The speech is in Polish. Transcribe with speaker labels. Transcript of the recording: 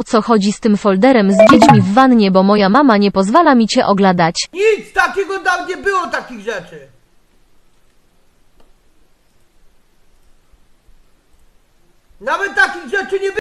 Speaker 1: co chodzi z tym folderem z dziećmi w wannie, bo moja mama nie pozwala mi cię oglądać.
Speaker 2: Nic takiego tam nie było, takich rzeczy. Nawet takich rzeczy nie było.